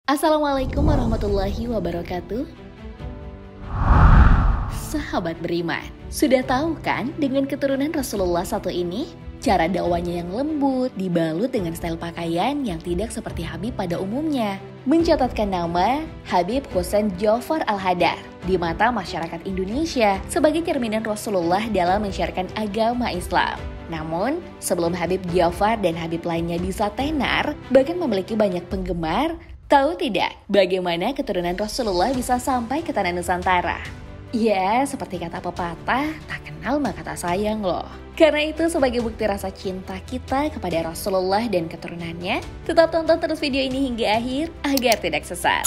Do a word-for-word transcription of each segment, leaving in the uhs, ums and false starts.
Assalamualaikum warahmatullahi wabarakatuh. Sahabat beriman, sudah tahu kan dengan keturunan Rasulullah satu ini? Cara dakwanya yang lembut, dibalut dengan style pakaian yang tidak seperti Habib pada umumnya. Mencatatkan nama Habib Husain Ja'far Al-Hadar di mata masyarakat Indonesia sebagai cerminan Rasulullah dalam menyiarkan agama Islam. Namun, sebelum Habib Ja'far dan Habib lainnya bisa tenar, bahkan memiliki banyak penggemar, tahu tidak bagaimana keturunan Rasulullah bisa sampai ke tanah Nusantara? Ya, seperti kata pepatah, tak kenal maka tak sayang loh. Karena itu sebagai bukti rasa cinta kita kepada Rasulullah dan keturunannya, tetap tonton terus video ini hingga akhir agar tidak sesat.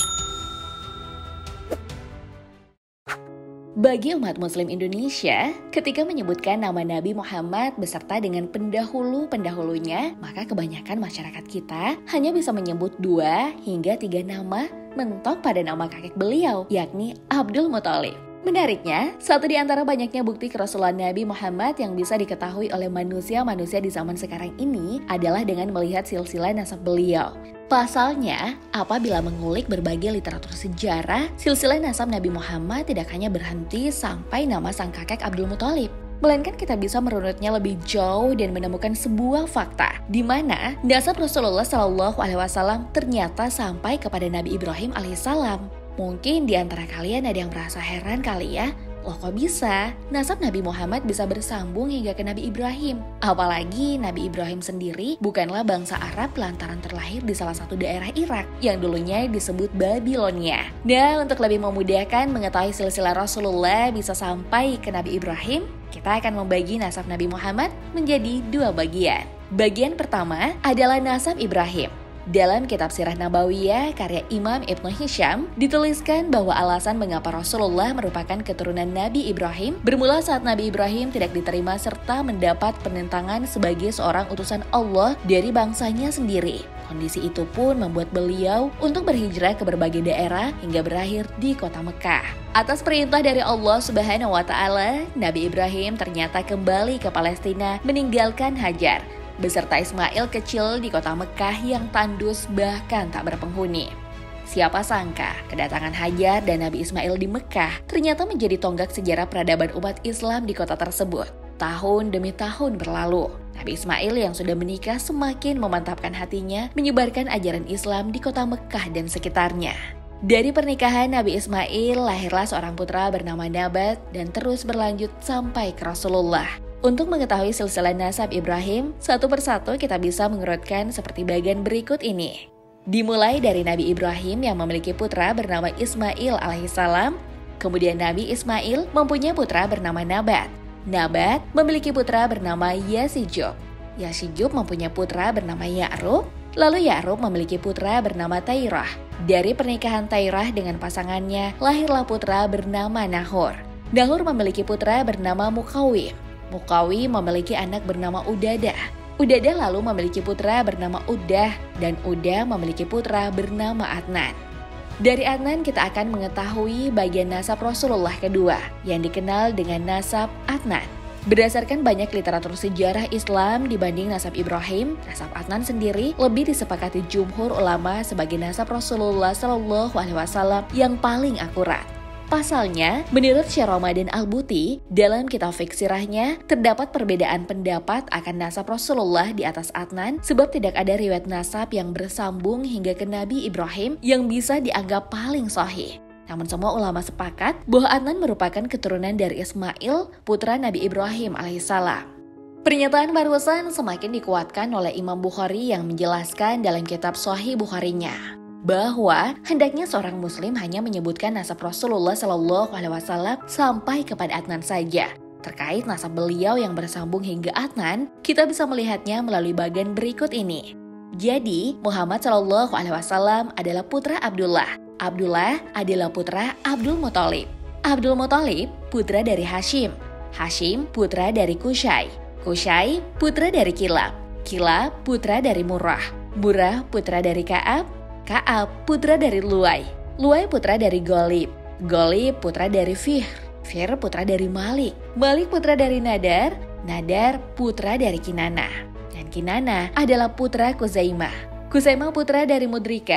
Bagi umat muslim Indonesia, ketika menyebutkan nama Nabi Muhammad beserta dengan pendahulu-pendahulunya, maka kebanyakan masyarakat kita hanya bisa menyebut dua hingga tiga nama mentok pada nama kakek beliau, yakni Abdul Muthalib. Menariknya, satu di antara banyaknya bukti kerasulan Nabi Muhammad yang bisa diketahui oleh manusia-manusia di zaman sekarang ini adalah dengan melihat silsilah nasab beliau. Pasalnya, apabila mengulik berbagai literatur sejarah, silsilah nasab Nabi Muhammad tidak hanya berhenti sampai nama sang kakek Abdul Muthalib, melainkan kita bisa merunutnya lebih jauh dan menemukan sebuah fakta, di mana nasab Rasulullah Shallallahu Alaihi Wasallam ternyata sampai kepada Nabi Ibrahim Alaihissalam. Mungkin di antara kalian ada yang merasa heran kali ya, loh kok bisa nasab Nabi Muhammad bisa bersambung hingga ke Nabi Ibrahim? Apalagi Nabi Ibrahim sendiri bukanlah bangsa Arab lantaran terlahir di salah satu daerah Irak yang dulunya disebut Babilonia. Nah, untuk lebih memudahkan mengetahui silsilah Rasulullah bisa sampai ke Nabi Ibrahim, kita akan membagi nasab Nabi Muhammad menjadi dua bagian. Bagian pertama adalah nasab Ibrahim. Dalam kitab Sirah Nabawiyah karya Imam Ibnu Hisham dituliskan bahwa alasan mengapa Rasulullah merupakan keturunan Nabi Ibrahim bermula saat Nabi Ibrahim tidak diterima serta mendapat penentangan sebagai seorang utusan Allah dari bangsanya sendiri. Kondisi itu pun membuat beliau untuk berhijrah ke berbagai daerah hingga berakhir di kota Mekah. Atas perintah dari Allah Subhanahu wa Ta'ala, Nabi Ibrahim ternyata kembali ke Palestina meninggalkan Hajar beserta Ismail kecil di kota Mekah yang tandus bahkan tak berpenghuni. Siapa sangka kedatangan Hajar dan Nabi Ismail di Mekah ternyata menjadi tonggak sejarah peradaban umat Islam di kota tersebut. Tahun demi tahun berlalu, Nabi Ismail yang sudah menikah semakin memantapkan hatinya menyebarkan ajaran Islam di kota Mekah dan sekitarnya. Dari pernikahan Nabi Ismail lahirlah seorang putra bernama Nabat dan terus berlanjut sampai ke Rasulullah. Untuk mengetahui silsilah nasab Ibrahim, satu persatu kita bisa mengurutkan seperti bagian berikut ini. Dimulai dari Nabi Ibrahim yang memiliki putra bernama Ismail alaihissalam, kemudian Nabi Ismail mempunyai putra bernama Nabat. Nabat memiliki putra bernama Yasijub. Yasijub mempunyai putra bernama Ya'rub, lalu Ya'rub memiliki putra bernama Tairah. Dari pernikahan Tairah dengan pasangannya, lahirlah putra bernama Nahor. Nahor memiliki putra bernama Mukawim. Mukawi memiliki anak bernama Udadah. Udadah lalu memiliki putra bernama Udah, dan Udah memiliki putra bernama Adnan. Dari Adnan kita akan mengetahui bagian nasab Rasulullah kedua, yang dikenal dengan nasab Adnan. Berdasarkan banyak literatur sejarah Islam dibanding nasab Ibrahim, nasab Adnan sendiri lebih disepakati jumhur ulama sebagai nasab Rasulullah Shallallahu Alaihi Wasallam yang paling akurat. Pasalnya, menurut Syekh Ramadan Al-Buti, dalam kitab fiqh sirahnya, terdapat perbedaan pendapat akan nasab Rasulullah di atas Adnan sebab tidak ada riwayat nasab yang bersambung hingga ke Nabi Ibrahim yang bisa dianggap paling sahih. Namun semua ulama sepakat bahwa Adnan merupakan keturunan dari Ismail, putra Nabi Ibrahim alaihissalam. Pernyataan barusan semakin dikuatkan oleh Imam Bukhari yang menjelaskan dalam kitab Sahih Bukharinya bahwa hendaknya seorang muslim hanya menyebutkan nasab Rasulullah Shallallahu Alaihi Wasallam sampai kepada Adnan saja. Terkait nasab beliau yang bersambung hingga Adnan, kita bisa melihatnya melalui bagian berikut ini. Jadi, Muhammad Shallallahu Alaihi Wasallam adalah putra Abdullah. Abdullah adalah putra Abdul Muthalib. Abdul Muthalib putra dari Hashim. Hashim putra dari Qusay. Qusay putra dari Kilab. Kilab putra dari Murrah. Murrah putra dari Ka'ab. Ka'ab putra dari Luay. Luay putra dari Golib. Golib putra dari Fihr. Fihr putra dari Malik. Malik putra dari Nadar. Nadar putra dari Kinana. Dan Kinana adalah putra Kuzaimah. Kuzaimah putra dari Mudrika.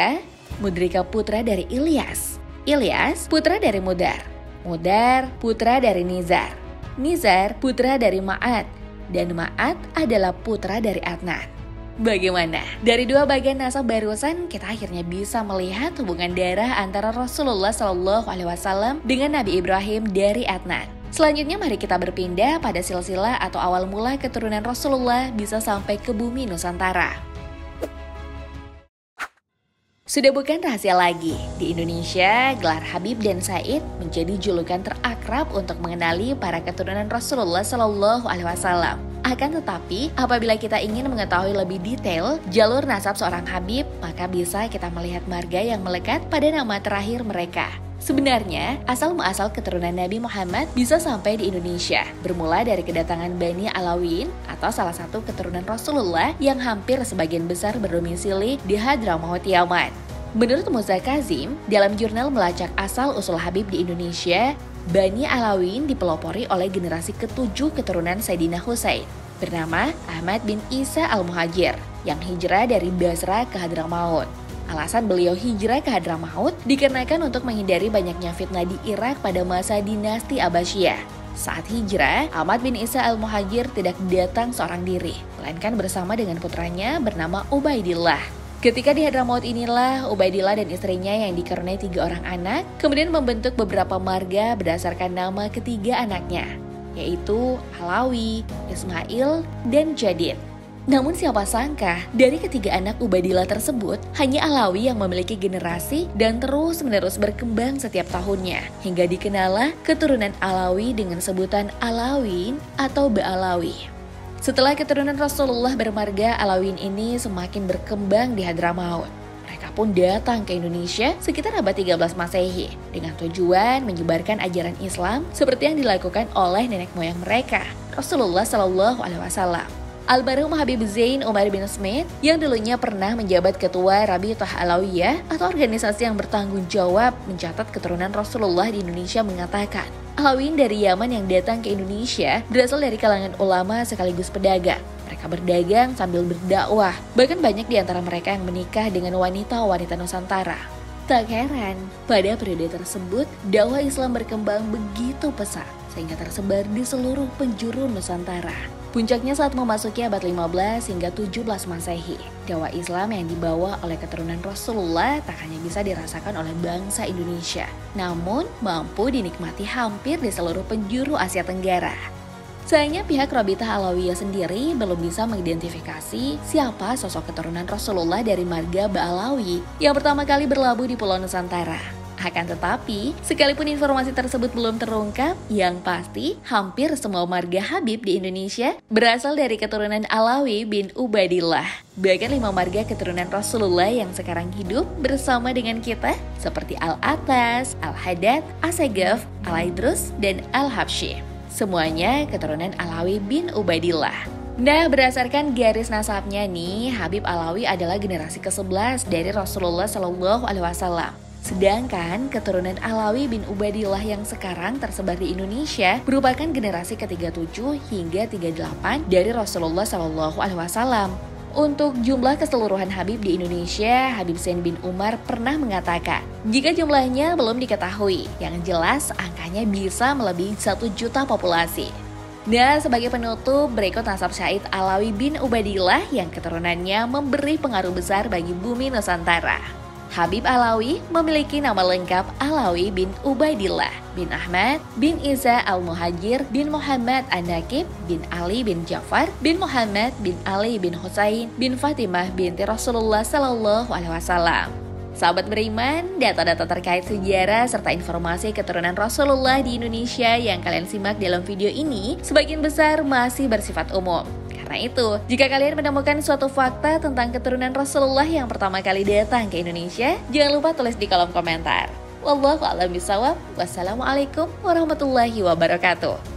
Mudrika putra dari Ilyas. Ilyas putra dari Mudar. Mudar putra dari Nizar. Nizar putra dari Ma'at. Dan Ma'at adalah putra dari Adnan. Bagaimana? Dari dua bagian nasab barusan, kita akhirnya bisa melihat hubungan darah antara Rasulullah Shallallahu Alaihi Wasallam dengan Nabi Ibrahim dari Adnan. Selanjutnya mari kita berpindah pada silsilah atau awal mula keturunan Rasulullah bisa sampai ke bumi Nusantara. Sudah bukan rahasia lagi, di Indonesia gelar Habib dan Said menjadi julukan terakrab untuk mengenali para keturunan Rasulullah Shallallahu Alaihi Wasallam. Akan tetapi, apabila kita ingin mengetahui lebih detail jalur nasab seorang Habib, maka bisa kita melihat marga yang melekat pada nama terakhir mereka. Sebenarnya, asal-muasal keturunan Nabi Muhammad bisa sampai di Indonesia, bermula dari kedatangan Bani Alawin atau salah satu keturunan Rasulullah yang hampir sebagian besar berdomisili di Hadramaut Yaman. Menurut Musa Kazim, dalam jurnal melacak asal-usul Habib di Indonesia, Bani Alawin dipelopori oleh generasi ketujuh keturunan Sayyidina Husain, bernama Ahmad bin Isa al-Muhajir, yang hijrah dari Basra ke Hadramaut. Alasan beliau hijrah ke Hadramaut dikarenakan untuk menghindari banyaknya fitnah di Irak pada masa dinasti Abbasiyah. Saat hijrah, Ahmad bin Isa al-Muhajir tidak datang seorang diri, melainkan bersama dengan putranya bernama Ubaidillah. Ketika di Hadramaut inilah, Ubaidillah dan istrinya yang dikaruniai tiga orang anak, kemudian membentuk beberapa marga berdasarkan nama ketiga anaknya, yaitu Alawi, Ismail, dan Jadid. Namun siapa sangka, dari ketiga anak Ubaidillah tersebut, hanya Alawi yang memiliki generasi dan terus-menerus berkembang setiap tahunnya, hingga dikenallah keturunan Alawi dengan sebutan Alawin atau Ba'alawi. Setelah keturunan Rasulullah bermarga, Alawin ini semakin berkembang di Hadramaut. Mereka pun datang ke Indonesia sekitar abad tiga belas Masehi dengan tujuan menyebarkan ajaran Islam seperti yang dilakukan oleh nenek moyang mereka, Rasulullah Shallallahu Alaihi Wasallam. Almarhum Habib Zain Umar bin Smith yang dulunya pernah menjabat ketua Rabithah Alawiyah atau organisasi yang bertanggung jawab mencatat keturunan Rasulullah di Indonesia mengatakan, Alawin dari Yaman yang datang ke Indonesia berasal dari kalangan ulama sekaligus pedagang. Mereka berdagang sambil berdakwah, bahkan banyak di antara mereka yang menikah dengan wanita-wanita Nusantara. Tak heran, pada periode tersebut, dakwah Islam berkembang begitu pesat sehingga tersebar di seluruh penjuru Nusantara. Puncaknya saat memasuki abad lima belas hingga tujuh belas Masehi. Dakwah Islam yang dibawa oleh keturunan Rasulullah tak hanya bisa dirasakan oleh bangsa Indonesia, namun mampu dinikmati hampir di seluruh penjuru Asia Tenggara. Sayangnya pihak Rabithah Alawiyah sendiri belum bisa mengidentifikasi siapa sosok keturunan Rasulullah dari marga Ba'alawi yang pertama kali berlabuh di Pulau Nusantara. Akan tetapi, sekalipun informasi tersebut belum terungkap, yang pasti hampir semua marga Habib di Indonesia berasal dari keturunan Alawi bin Ubaidillah. Bahkan lima marga keturunan Rasulullah yang sekarang hidup bersama dengan kita seperti Al-Atas, Al-Haddad, As-Sagaf, Al-Idrus, dan Al-Habsyi. Semuanya keturunan Alawi bin Ubaidillah. Nah, berdasarkan garis nasabnya nih, Habib Alawi adalah generasi kesebelas dari Rasulullah Shallallahu Alaihi Wasallam. Sedangkan keturunan Alawi bin Ubaidillah yang sekarang tersebar di Indonesia merupakan generasi ke tiga puluh tujuh hingga tiga puluh delapan dari Rasulullah Shallallahu Alaihi Wasallam. Untuk jumlah keseluruhan Habib di Indonesia, Habib Zain bin Umar pernah mengatakan, jika jumlahnya belum diketahui, yang jelas angkanya bisa melebihi satu juta populasi. Nah, sebagai penutup, berikut nasab Syahid Alawi bin Ubaidillah yang keturunannya memberi pengaruh besar bagi bumi Nusantara. Habib Alawi memiliki nama lengkap Alawi bin Ubaidillah, bin Ahmad, bin Isa al-Muhajir, bin Muhammad an-Nakib, bin Ali bin Ja'far, bin Muhammad, bin Ali bin Husain, bin Fatimah binti Rasulullah Sallallahu Alaihi Wasallam. Sahabat beriman, data-data terkait sejarah serta informasi keturunan Rasulullah di Indonesia yang kalian simak dalam video ini sebagian besar masih bersifat umum. Karena itu, jika kalian menemukan suatu fakta tentang keturunan Rasulullah yang pertama kali datang ke Indonesia, jangan lupa tulis di kolom komentar. Wallahu a'lam bishawab. Wassalamualaikum warahmatullahi wabarakatuh.